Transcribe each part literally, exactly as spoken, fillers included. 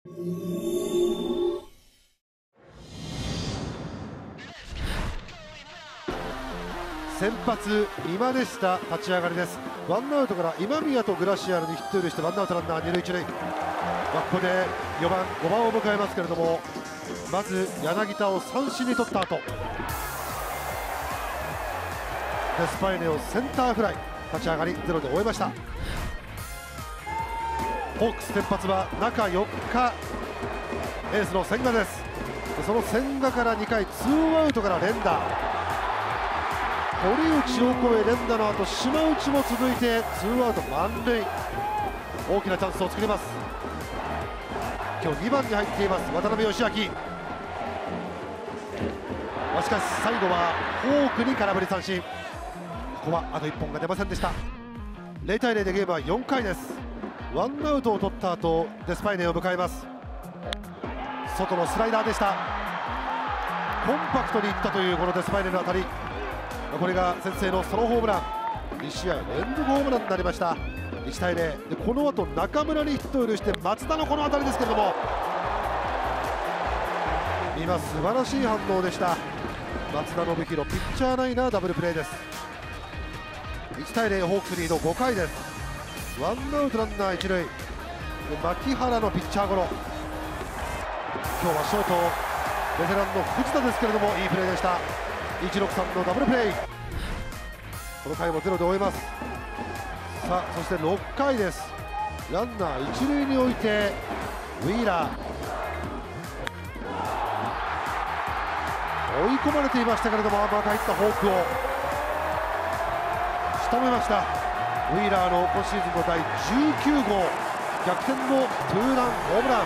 先発今でした立ち上がりです。ワンアウトから今宮とグラシアルにヒット許してワンアウトランナー二塁一塁、まあ、ここでよばんごばんを迎えますけれども、まず柳田を三振に取った後、デスパイネをセンターフライ、立ち上がりゼロで終えました。ホークス先発は中よっかエースの千賀です。その千賀からにかいツーアウトから連打、堀内を超え連打の後島内も続いてツーアウト満塁、大きなチャンスを作ります。今日にばんに入っています渡辺義明、まあ、しかし最後はフォークに空振り三振、ここはあといっぽんが出ませんでした。ゼロたいゼロでゲームはよんかいです。ワンアウトを取った後デスパイネを迎えます。外のスライダーでした。コンパクトにいったというこのデスパイネの当たり、これが先制のソロホームラン、にしあい連続ホームランになりました。いちたいゼロで、この後中村にヒットを許して松田のこの当たりですけれども、今素晴らしい反応でした。松田宣浩ピッチャーライナーダブルプレーです。いちたいゼロホークスリードごかいです。ワンアウトランナー一塁で牧原のピッチャーゴロ、今日はショートベテランの藤田ですけれどもいいプレーでした。いちろくさんのダブルプレー、この回もゼロで終えます。さあそしてろっかいです。ランナー一塁に置いてウィーラー、追い込まれていましたけれども甘く入ったフォークを仕留めました。ウィーラーの今シーズンのだいじゅうきゅうごう逆転のツーランホームラ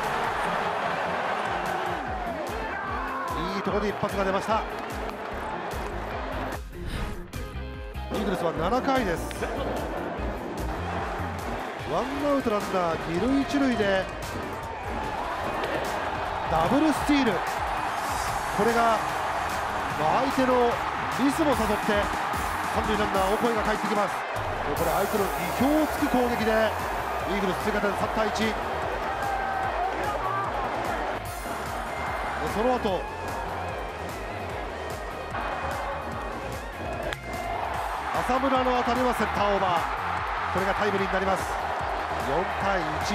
ン、いいところで一発が出ました。イーグルスはななかいです。ワンアウトランナー二塁一塁でダブルスチール、これが、まあ、相手のミスも誘って三塁ランナーオコエが帰ってきます。これ相手の意表をつく攻撃でイーグルス追加点さんたいいち、その後浅村の当たりはセンターオーバー、これがタイムリーになります。よんたいいち、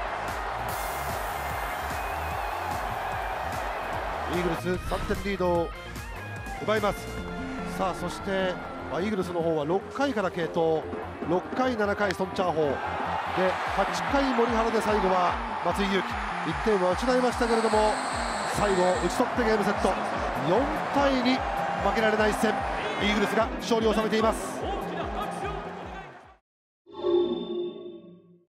イーグルスさんてんリードを奪います。さあそして、まあ、イーグルスの方はろっかいから継投、ろっかいななかいソン・チャーホーではちかい森原で最後は松井裕樹、いってんは失いましたけれども最後打ち取ってゲームセット、よんたいに負けられない一戦、イーグルスが勝利を収めています。